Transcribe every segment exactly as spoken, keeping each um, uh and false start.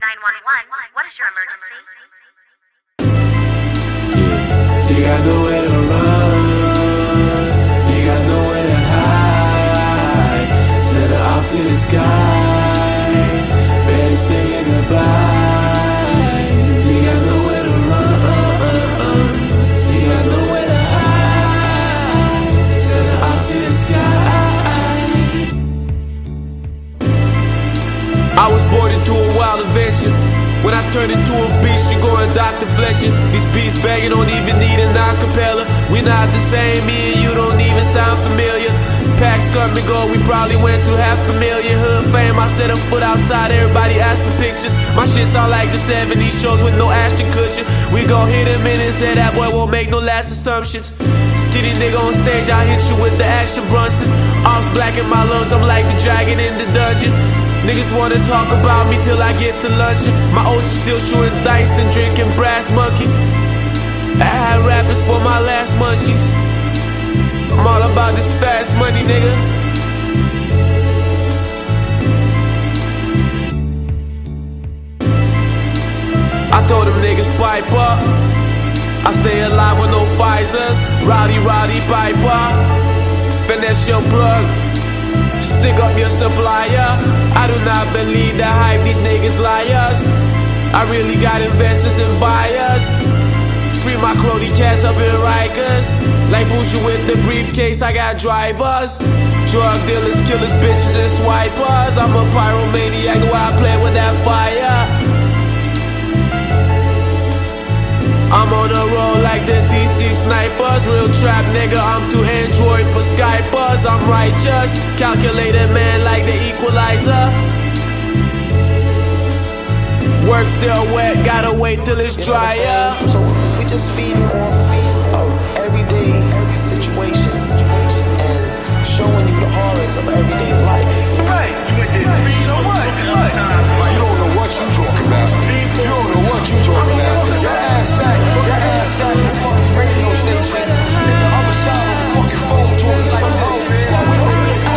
nine one one, what is your emergency? Yeah. You got nowhere to run, you got nowhere to hide. Send her up to the sky, better say your goodbye. You got nowhere to run, you got nowhere to hide. Send her up to the sky. I was born into a wild adventure. When I turned into a beast, you going Doctor Fletcher. These beats begging don't even need an acapella. We not the same, me and you don't even sound familiar. Packs come and go, we probably went through half a million. Hood fame, I set a foot outside, everybody asked for pictures. My shit sound like the seventies shows with no Ashton Kutcher. We gon' hit him in and say that boy won't make no last assumptions. Skinny nigga on stage, I hit you with the action Brunson. Arms black in my lungs, I'm like the dragon in the dungeon. Niggas wanna talk about me till I get to luncheon. My O's still shooting dice and drinking brass monkey. I had rappers for my last munchies. I'm all about this fast money, nigga. I told them niggas pipe up. I stay alive with no visors. Rowdy, rowdy, piper. Finesse your plug. Stick up your supplier. I do not believe the hype, these niggas liars. I really got investors and buyers. Free my crony cats up in Rikers. Like Boucher with the briefcase, I got drivers. Drug dealers, killers, bitches and swipers. I'm a pyromaniac, the way I play with that fire. I'm on a roll like the D C snipers. Real trap nigga, I'm too Android for Skypers. I'm righteous, calculated man like the equalizer. Work still wet, gotta wait till it's drier. So we just feeding off of everyday situations and showing you the horrors of everyday life. Right, so what? What? You don't know what you talking about. You don't know what you talking about. Your ass sat, your ass sat in the fucking radio station in the other side of the fucking phone talking to some hoes while we over here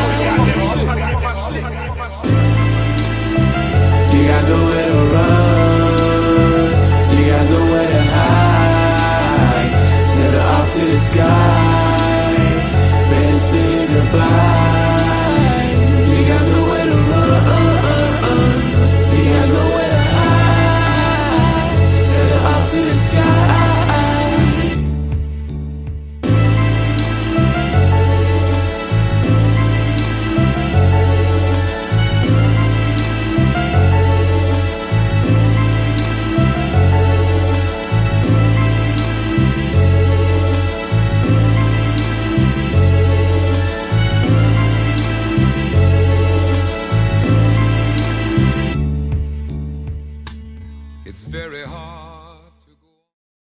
You got nowhere to run, you got nowhere to hide. Send her up to the sky, better say your goodbye. You got nowhere to run, you got nowhere to hide. Send her up to the sky. It's very hard